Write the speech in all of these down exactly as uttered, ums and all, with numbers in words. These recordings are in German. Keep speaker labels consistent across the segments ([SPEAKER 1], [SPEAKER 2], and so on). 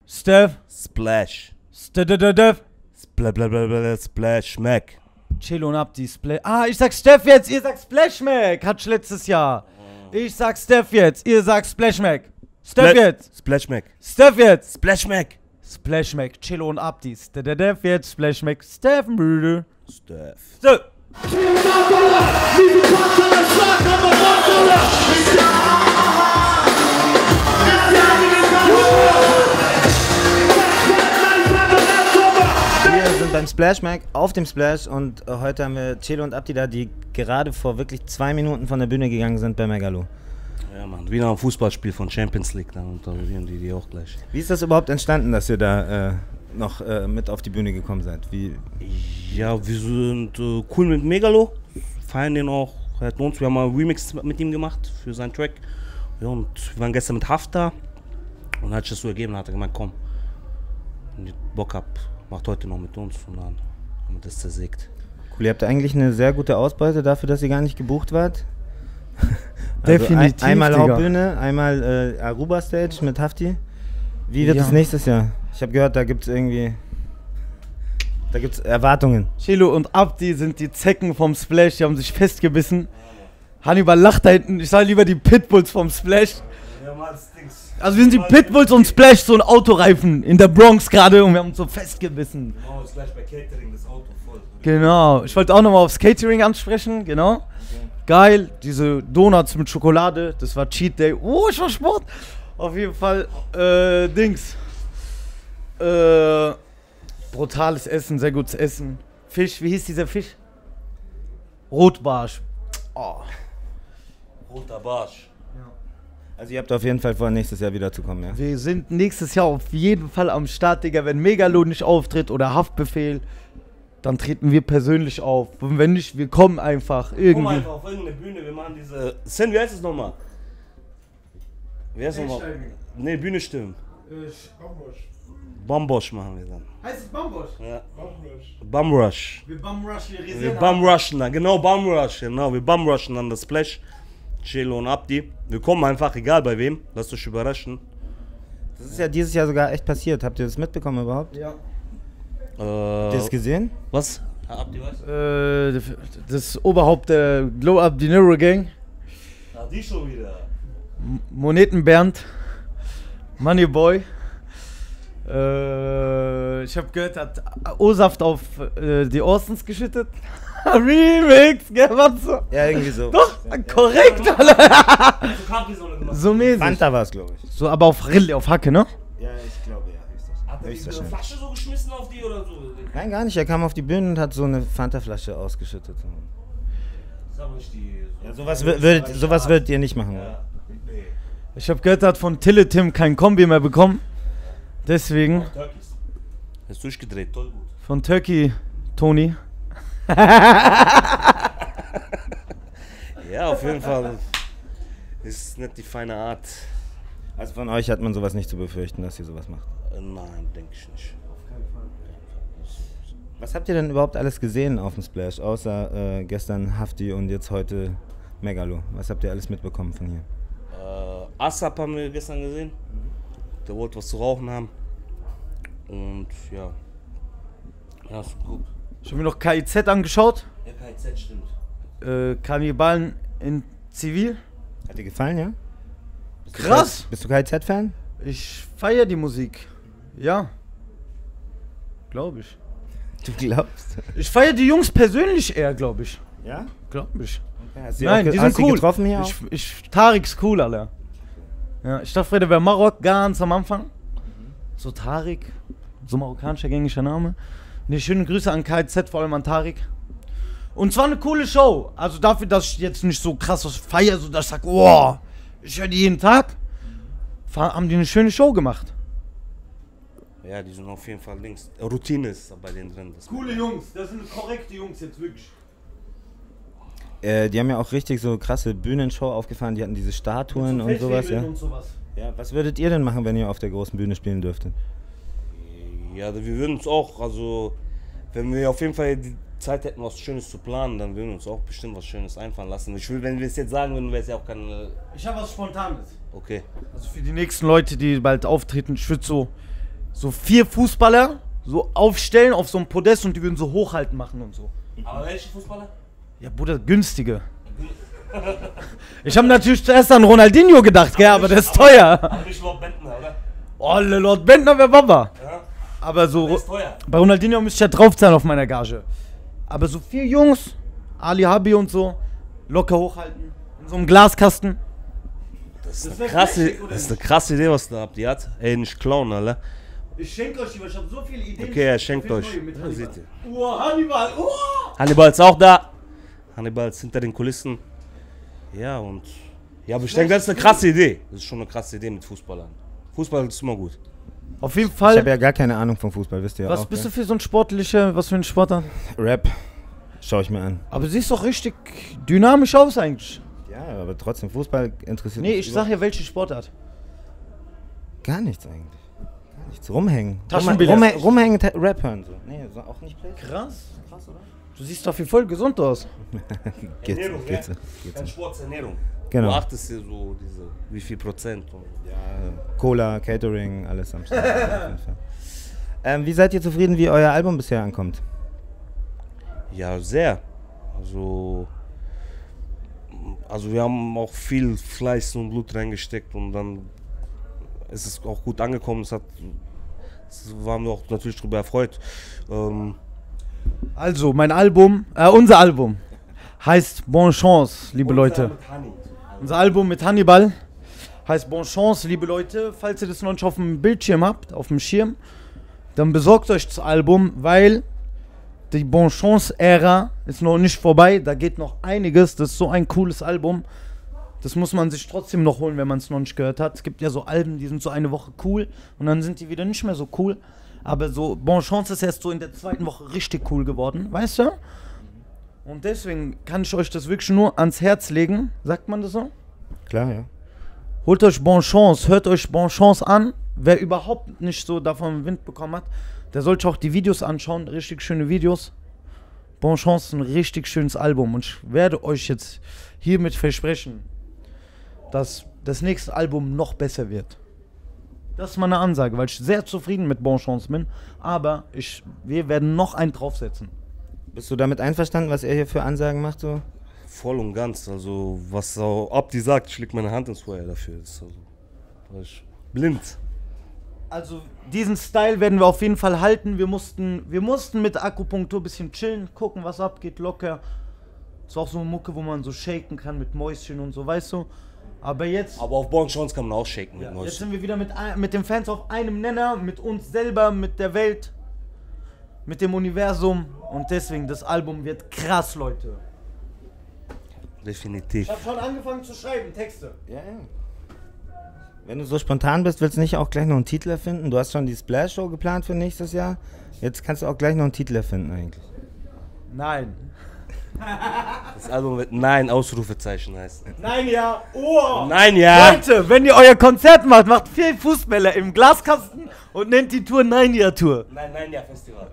[SPEAKER 1] Steph.
[SPEAKER 2] Splash.
[SPEAKER 1] Steph.
[SPEAKER 2] Splash, Splash, Mac.
[SPEAKER 1] Chelo und Abdi, Splash. Ah, ich sag Steph jetzt, ihr sagt Splash Mac. Hatte ich letztes Jahr. Ich sag Steph jetzt, ihr sagt Splash Mac. Steph
[SPEAKER 2] Spla
[SPEAKER 1] jetzt.
[SPEAKER 2] Splash Mac.
[SPEAKER 1] Steph jetzt.
[SPEAKER 2] Splash Mac.
[SPEAKER 1] Splash Mac. Chelo und Abdi. Steph jetzt. Splash Mac. Steph müde.
[SPEAKER 2] Steph.
[SPEAKER 1] Steph.
[SPEAKER 3] Wir sind beim Splash Mac auf dem Splash und äh, heute haben wir Chelo und Abdi da, die gerade vor wirklich zwei Minuten von der Bühne gegangen sind bei Megalo.
[SPEAKER 2] Ja, Mann, wie nach einem Fußballspiel von Champions League, dann unterrieren die die auch gleich.
[SPEAKER 3] Wie ist das überhaupt entstanden, dass ihr da äh, noch äh, mit auf die Bühne gekommen seid? Wie?
[SPEAKER 2] Ja, wir sind äh, cool mit Megalo, feiern den auch, hat uns, wir haben mal einen Remix mit ihm gemacht für seinen Track. Ja, und wir waren gestern mit Haft da und hat sich das so ergeben, hat er gemeint, komm, wenn ihr Bock habt, macht heute noch mit uns und dann haben wir das zersägt.
[SPEAKER 3] Cool, ihr habt eigentlich eine sehr gute Ausbeute dafür, dass ihr gar nicht gebucht wart.
[SPEAKER 1] Definitiv,
[SPEAKER 3] ein, einmal
[SPEAKER 1] Digga.
[SPEAKER 3] Hauptbühne, einmal äh, Aruba Stage mit Hafti. Wie wird
[SPEAKER 1] Ja.
[SPEAKER 3] es nächstes Jahr? Ich habe gehört, da gibt es irgendwie, da gibt es Erwartungen.
[SPEAKER 1] Chelo und Abdi sind die Zecken vom Splash, die haben sich festgebissen. Hannibal lacht da hinten, ich sage lieber die Pitbulls vom Splash. Also wir sind die Pitbulls und Splash, so ein Autoreifen in der Bronx gerade und wir haben uns so festgebissen.
[SPEAKER 2] Genau, ist gleich bei Catering das Auto voll.
[SPEAKER 1] Genau, ich wollte auch nochmal aufs Catering ansprechen, genau. Geil, diese Donuts mit Schokolade, das war Cheat Day. Oh, ich war Sport. Auf jeden Fall, äh, Dings. Äh, brutales Essen, sehr gutes Essen. Fisch, wie hieß dieser Fisch? Rotbarsch. Oh.
[SPEAKER 2] Roter Barsch.
[SPEAKER 3] Also ihr habt auf jeden Fall vor, nächstes Jahr wieder zu kommen, ja?
[SPEAKER 1] Wir sind nächstes Jahr auf jeden Fall am Start, Digga. Wenn Megalo nicht auftritt oder Haftbefehl, dann treten wir persönlich auf. Und wenn nicht, wir kommen einfach
[SPEAKER 2] Komm
[SPEAKER 1] irgendwie.
[SPEAKER 2] einfach auf irgendeine Bühne, wir machen diese... Sen, wie heißt es nochmal? Wie heißt es nochmal? Ne, Bühne stimmen. Bambosch machen wir dann.
[SPEAKER 1] Heißt es Bambosch?
[SPEAKER 2] Ja. Bumrush.
[SPEAKER 1] Wir Bumrush, wir
[SPEAKER 2] Wir bumrushen dann, genau, Bumrush, genau, wir bumrushen dann das Splash. Chelo und Abdi. Wir kommen einfach, egal bei wem, lasst euch überraschen.
[SPEAKER 3] Das ist ja dieses Jahr sogar echt passiert. Habt ihr das mitbekommen überhaupt?
[SPEAKER 1] Ja.
[SPEAKER 3] Habt ihr das
[SPEAKER 2] Äh,
[SPEAKER 3] gesehen?
[SPEAKER 2] was? Abdi, was?
[SPEAKER 1] Äh, das Oberhaupt der Glow Up Dinero Gang.
[SPEAKER 2] Ah, die schon wieder.
[SPEAKER 1] M- Moneten Bernd. Money Boy. Äh, ich hab gehört, hat O-Saft auf äh, die Orsons geschüttet. Remix, gell, was so?
[SPEAKER 3] Ja, irgendwie so.
[SPEAKER 1] Doch, korrekt, Alter.
[SPEAKER 2] So Capri-Sonne gemacht.
[SPEAKER 1] So mäßig.
[SPEAKER 3] Fanta war es, glaube ich.
[SPEAKER 1] So, aber auf Rille, auf Hacke, ne?
[SPEAKER 3] Ja, ich glaube, ja.
[SPEAKER 2] Hat er diese Flasche so geschmissen auf die oder so?
[SPEAKER 3] Nein, gar nicht. Er kam auf die Bühne und hat so eine Fanta-Flasche ausgeschüttet.
[SPEAKER 2] Das ist aber nicht die...
[SPEAKER 3] Ja, sowas wür- würdet, sowas würdet ihr nicht machen, oder?
[SPEAKER 2] Ja. Nee.
[SPEAKER 1] Ich hab gehört, er hat von Tille Tim kein Kombi mehr bekommen. Deswegen
[SPEAKER 2] Turkeys. Ist durchgedreht, toll gut.
[SPEAKER 1] von Turkey Tony.
[SPEAKER 2] Ja, auf jeden Fall. Ist nicht die feine Art.
[SPEAKER 3] Also von euch hat man sowas nicht zu befürchten, dass ihr sowas macht.
[SPEAKER 2] Äh, Nein, denke ich nicht.
[SPEAKER 3] Was habt ihr denn überhaupt alles gesehen auf dem Splash, außer äh, gestern Hafti und jetzt heute Megalo? Was habt ihr alles mitbekommen von hier?
[SPEAKER 2] Äh, Asap haben wir gestern gesehen. Der wollte was zu rauchen haben. Und ja. Ja, ist gut.
[SPEAKER 1] Ich hab mir noch K I Z angeschaut.
[SPEAKER 2] Ja, K Z stimmt.
[SPEAKER 1] Äh, Kannibalen in Zivil.
[SPEAKER 3] Hat dir gefallen, ja? Bist du
[SPEAKER 1] Krass.
[SPEAKER 3] K- Bist du K I Z-Fan?
[SPEAKER 1] Ich feiere die Musik. Ja. Glaube ich.
[SPEAKER 3] Du glaubst?
[SPEAKER 1] Ich feiere die Jungs persönlich eher, glaube ich.
[SPEAKER 3] Ja?
[SPEAKER 1] Glaube ich.
[SPEAKER 3] Okay, hast du
[SPEAKER 1] Nein,
[SPEAKER 3] auch ge-
[SPEAKER 1] die
[SPEAKER 3] hast
[SPEAKER 1] sind
[SPEAKER 3] du
[SPEAKER 1] cool.
[SPEAKER 3] getroffen hier
[SPEAKER 1] ich,
[SPEAKER 3] auch?
[SPEAKER 1] ich, Tarik ist cool, Alter. Ja, ich dachte, der wäre Marok ganz am Anfang. So Tarik, so marokkanischer gängiger Name. Ne, schöne Grüße an K I Z, vor allem an Tarik. Und zwar eine coole Show. Also dafür, dass ich jetzt nicht so krass was feiere, so dass ich sag, wow, ich höre die jeden Tag, fa- haben die eine schöne Show gemacht.
[SPEAKER 2] Ja, die sind auf jeden Fall links. Routine ist bei denen drin. Das
[SPEAKER 1] Coole Jungs, das sind korrekte Jungs jetzt wirklich.
[SPEAKER 3] Äh, die haben ja auch richtig so krasse Bühnenshow aufgefahren, die hatten diese Statuen und sowas, ja?
[SPEAKER 1] Und sowas.
[SPEAKER 3] Ja, was würdet ihr denn machen, wenn ihr auf der großen Bühne spielen dürftet?
[SPEAKER 2] Ja, wir würden uns auch, also, wenn wir auf jeden Fall die Zeit hätten, was Schönes zu planen, dann würden wir uns auch bestimmt was Schönes einfallen lassen. Ich will, wenn wir es jetzt sagen würden, wäre es ja auch kein.
[SPEAKER 1] Ich habe was Spontanes.
[SPEAKER 2] Okay.
[SPEAKER 1] Also für die nächsten Leute, die bald auftreten, ich würde so so vier Fußballer so aufstellen auf so einem Podest und die würden so hochhalten machen und so.
[SPEAKER 2] Aber welche Fußballer?
[SPEAKER 1] Ja, Bruder, günstige. Ich habe natürlich zuerst an Ronaldinho gedacht, gell, aber der ist teuer.
[SPEAKER 2] Aber nicht Lord Bentner, oder?
[SPEAKER 1] Olle, Lord Bentner wäre Baba.
[SPEAKER 2] Ja.
[SPEAKER 1] Aber so,
[SPEAKER 2] Der ist teuer.
[SPEAKER 1] bei Ronaldinho müsste ich ja draufzahlen auf meiner Gage. Aber so vier Jungs, Ali Habi und so, locker hochhalten, in so einem Glaskasten.
[SPEAKER 2] Das ist,
[SPEAKER 1] Das
[SPEAKER 2] eine
[SPEAKER 1] wär
[SPEAKER 2] krasse,
[SPEAKER 1] mächtig, oder
[SPEAKER 2] das ist
[SPEAKER 1] nicht?
[SPEAKER 2] eine krasse Idee, was da habt ihr hat. Ey, nicht klauen, Alter.
[SPEAKER 1] Ich schenke euch die, weil ich habe so viele Ideen.
[SPEAKER 2] Okay, er schenkt
[SPEAKER 1] Viele
[SPEAKER 2] euch.
[SPEAKER 1] neue mit
[SPEAKER 2] Ja,
[SPEAKER 1] Hannibal.
[SPEAKER 2] seht ihr.
[SPEAKER 1] Oh, Hannibal, oh!
[SPEAKER 2] Hannibal ist auch da. Hannibal ist hinter den Kulissen. Ja, und. Ja, aber ich denke, das ist eine krasse Idee. Das ist schon eine krasse Idee mit Fußballern. Fußball ist immer gut.
[SPEAKER 1] Auf jeden
[SPEAKER 3] Ich
[SPEAKER 1] Fall.
[SPEAKER 3] habe ja gar keine Ahnung vom Fußball, wisst ihr
[SPEAKER 1] Was
[SPEAKER 3] auch.
[SPEAKER 1] bist
[SPEAKER 3] gell?
[SPEAKER 1] du für so ein sportlicher, was für ein Sportler?
[SPEAKER 3] Rap. Schau ich mir an.
[SPEAKER 1] Aber du siehst doch richtig dynamisch aus eigentlich.
[SPEAKER 3] Ja, aber trotzdem, Fußball interessiert
[SPEAKER 1] Nee,
[SPEAKER 3] mich
[SPEAKER 1] ich sag ja, welche Sportart.
[SPEAKER 3] gar nichts eigentlich. Gar nichts. Rumhängen.
[SPEAKER 1] Taschenbillard.
[SPEAKER 3] Rumhängen, rumhängen ta- Rap hören so. Nee, so auch nicht Playstation.
[SPEAKER 1] Krass. Krass, oder? Du siehst doch wie voll gesund aus.
[SPEAKER 3] Geht's,
[SPEAKER 2] Ernährung,
[SPEAKER 3] geht's,
[SPEAKER 2] ja.
[SPEAKER 3] geht's.
[SPEAKER 2] Kein Sport, Ernährung.
[SPEAKER 3] Genau.
[SPEAKER 2] Du achtest dir so diese, wie viel Prozent. Und
[SPEAKER 3] Ja, Cola, Catering, alles am Start. auf jeden Fall. Ähm, wie seid ihr zufrieden, wie euer Album bisher ankommt?
[SPEAKER 2] ja, sehr. Also, also wir haben auch viel Fleiß und Blut reingesteckt und dann ist es auch gut angekommen. Es hat, es waren wir auch natürlich darüber erfreut. Ähm,
[SPEAKER 1] Also, mein Album, äh, unser Album heißt Bonne Chance, liebe Leute. Unser Album mit Hannibal heißt Bonne Chance, liebe Leute. Falls ihr das noch nicht auf dem Bildschirm habt, auf dem Schirm, dann besorgt euch das Album, weil die Bonne Chance-Ära ist noch nicht vorbei. Da geht noch einiges. Das ist so ein cooles Album. Das muss man sich trotzdem noch holen, wenn man es noch nicht gehört hat. Es gibt ja so Alben, die sind so eine Woche cool und dann sind die wieder nicht mehr so cool. Aber so Bonne Chance ist erst so in der zweiten Woche richtig cool geworden, weißt du? Und deswegen kann ich euch das wirklich nur ans Herz legen. Sagt man das so?
[SPEAKER 3] Klar, ja.
[SPEAKER 1] Holt euch Bonne Chance, hört euch Bonne Chance an. Wer überhaupt nicht so davon Wind bekommen hat, der sollte auch die Videos anschauen. Richtig schöne Videos. Bonne Chance ist ein richtig schönes Album. Und ich werde euch jetzt hiermit versprechen, dass das nächste Album noch besser wird. Das ist meine Ansage, weil ich sehr zufrieden mit Bonne Chance bin. Aber ich, wir werden noch einen draufsetzen.
[SPEAKER 3] Bist du damit einverstanden, was er hier für Ansagen macht? So?
[SPEAKER 2] voll und ganz. Also, was auch Abdi sagt, ich leg meine Hand ins Feuer dafür. Das ist also, war ich blind.
[SPEAKER 1] Also diesen Style werden wir auf jeden Fall halten. Wir mussten, wir mussten mit der Akupunktur ein bisschen chillen, gucken, was abgeht, locker. Ist auch so eine Mucke, wo man so shaken kann mit Mäuschen und so, weißt du. Aber jetzt,
[SPEAKER 2] Aber auf Born Chance kann man auch shaken mit
[SPEAKER 1] ja,
[SPEAKER 2] Neues.
[SPEAKER 1] jetzt sind wir wieder mit, ein- mit den Fans auf einem Nenner, mit uns selber, mit der Welt, mit dem Universum. Und deswegen, das Album wird krass, Leute.
[SPEAKER 2] Definitiv.
[SPEAKER 1] Ich habe schon angefangen zu schreiben, Texte.
[SPEAKER 3] Ja, ja. Wenn du so spontan bist, willst du nicht auch gleich noch einen Titel erfinden? Du hast schon die Splash-Show geplant für nächstes Jahr. Jetzt kannst du auch gleich noch einen Titel erfinden eigentlich.
[SPEAKER 1] Nein.
[SPEAKER 2] Das Album wird Nein, Ausrufezeichen heißen.
[SPEAKER 1] Nein, ja. Oh.
[SPEAKER 2] Nein, ja!
[SPEAKER 1] Leute, wenn ihr euer Konzert macht, macht vier Fußbäller im Glaskasten und nennt die Tour Nein, ja Tour.
[SPEAKER 2] Nein, nein, ja, Festival.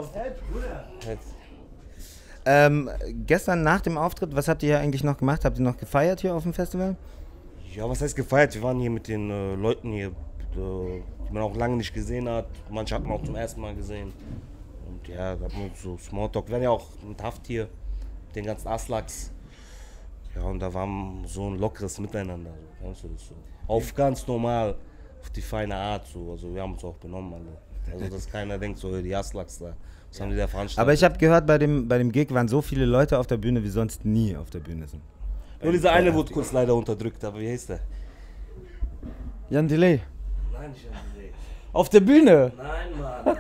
[SPEAKER 3] Ähm, gestern nach dem Auftritt, was habt ihr hier eigentlich noch gemacht? Habt ihr noch gefeiert hier auf dem Festival?
[SPEAKER 2] Ja, was heißt gefeiert? Wir waren hier mit den äh, Leuten hier, äh, die man auch lange nicht gesehen hat. Manche hat man auch zum ersten Mal gesehen. Und ja, da hat man so Smalltalk. Wir waren ja auch mit Haft hier, mit den ganzen Aslaks. Ja, und da war so ein lockeres Miteinander. So, weißt du, das so. Auf ganz normal, auf die feine Art. So. Also wir haben uns auch benommen alle. Also dass keiner denkt, so die Aslaks da, was haben die da veranstaltet?
[SPEAKER 3] Aber ich habe gehört, bei dem, bei dem Gig waren so viele Leute auf der Bühne, wie sonst nie auf der Bühne sind.
[SPEAKER 2] Nur dieser eine wurde kurz leider unterdrückt, aber wie heißt der?
[SPEAKER 1] Jan Delay.
[SPEAKER 2] Nein, nicht André.
[SPEAKER 1] Auf der Bühne.
[SPEAKER 2] Nein, Mann.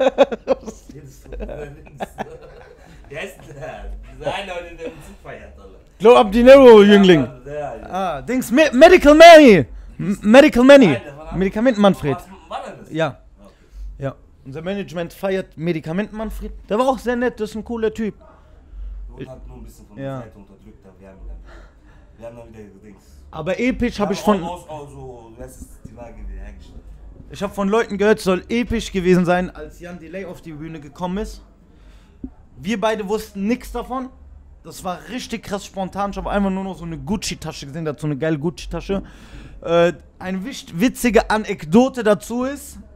[SPEAKER 2] Wie heißt der? Dieser eine, der den Zug feiert, Alter.
[SPEAKER 1] Glow Up Dinero, Jüngling.
[SPEAKER 2] Ja, der, ja.
[SPEAKER 1] Ah, Dings, Me Medical Manny. M Medical Manny.
[SPEAKER 2] Nein, der war-
[SPEAKER 1] Medikamenten Manfred.
[SPEAKER 2] Was war denn das?
[SPEAKER 1] Ja. Ja. Unser Management feiert Medikamenten Manfred. Der war auch sehr nett, das ist ein cooler Typ.
[SPEAKER 2] Und hat nur ein bisschen von
[SPEAKER 1] Ja.
[SPEAKER 2] der Seite unterdrückt, aber wir haben dann, wir haben dann wieder Dings.
[SPEAKER 1] Aber episch habe ich von,
[SPEAKER 2] Aus, aus, so, das ist die Waage wieder hergestellt.
[SPEAKER 1] ich habe von Leuten gehört, es soll episch gewesen sein, als Jan Delay auf die Bühne gekommen ist. Wir beide wussten nichts davon. Das war richtig krass spontan. Ich habe einfach nur noch so eine Gucci-Tasche gesehen, dazu eine geile Gucci-Tasche. Äh, eine wicht- witzige Anekdote dazu ist,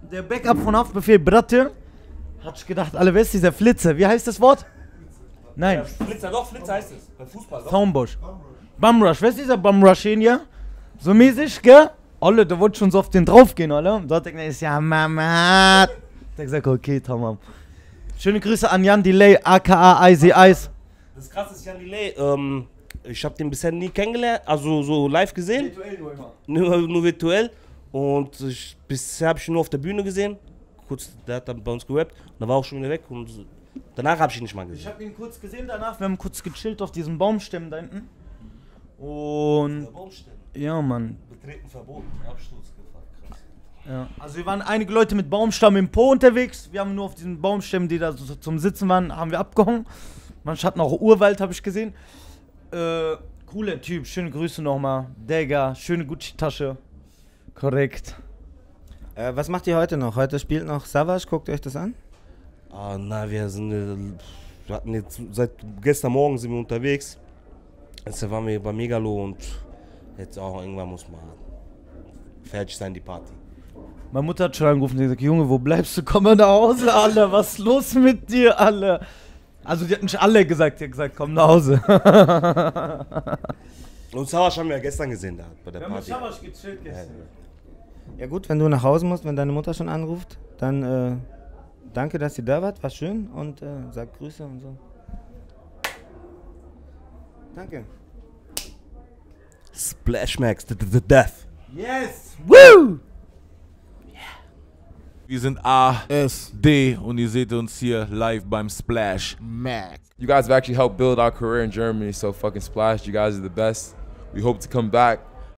[SPEAKER 1] der Backup von Haftbefehl Bratte. Hat ich gedacht, alle, wer ist dieser Flitzer? Wie heißt das Wort? Nein.
[SPEAKER 2] Ja, Flitzer, doch, Flitzer heißt es. Beim Fußball, doch.
[SPEAKER 1] Soundbush. Bumrush, wer ist dieser Bumrush hier? So mäßig, gell? Alle, da wollte schon so auf den draufgehen, alle. Und da hat er gesagt, ja, Mama. Da hat er gesagt, okay, tamam. Schöne Grüße an Jan Delay, aka Icy Ice.
[SPEAKER 2] Das krasse ist Jan Delay, ähm, ich habe den bisher nie kennengelernt, also so live gesehen.
[SPEAKER 1] Virtuell nur immer.
[SPEAKER 2] Nur, nur virtuell. Und ich, bisher habe ich ihn nur auf der Bühne gesehen. Kurz, der hat dann bei uns gerappt. Und dann war auch schon wieder weg. Und danach habe ich ihn nicht mal gesehen.
[SPEAKER 1] Ich habe ihn kurz gesehen danach. Wir haben kurz gechillt auf diesen Baumstämmen da hinten. Und.
[SPEAKER 2] Baumstämmen.
[SPEAKER 1] Ja, Mann.
[SPEAKER 2] Betreten verboten. Absturzgefahr. Krass.
[SPEAKER 1] Ja. Also, wir waren einige Leute mit Baumstamm im Po unterwegs. Wir haben nur auf diesen Baumstämmen, die da so zum Sitzen waren, haben wir abgehangen. Manche hatten auch Urwald, habe ich gesehen. Äh, cooler Typ. Schöne Grüße nochmal. Digga, schöne Gucci-Tasche. Korrekt.
[SPEAKER 3] Äh, was macht ihr heute noch? Heute spielt noch Savage, guckt euch das an?
[SPEAKER 2] Ah, na, wir sind, äh, wir hatten jetzt, seit gestern Morgen sind wir unterwegs. Jetzt waren wir bei Megalo und jetzt auch irgendwann muss man fertig sein, die Party.
[SPEAKER 1] Meine Mutter hat schon angerufen und gesagt, Junge, wo bleibst du? Komm mal nach Hause, Alter. Was ist los mit dir, Alter? Also, die hat nicht alle gesagt, die hat gesagt, komm nach Hause.
[SPEAKER 2] Und Savage haben wir ja gestern gesehen da bei der
[SPEAKER 1] Wir haben mit
[SPEAKER 2] Party.
[SPEAKER 1] Savage gechillt gestern.
[SPEAKER 3] Ja gut, wenn du nach Hause musst, wenn deine Mutter schon anruft, dann äh, danke, dass ihr da wart, war schön und äh, sagt Grüße und so. Danke.
[SPEAKER 2] Splash Max, the, the, the Death.
[SPEAKER 1] Yes! Woo!
[SPEAKER 4] Wir sind A, S, D und ihr seht uns hier live beim Splash.
[SPEAKER 5] Mac.
[SPEAKER 6] You guys have actually helped build our career in Germany, so fucking Splash, you guys are the best. We hope to come back.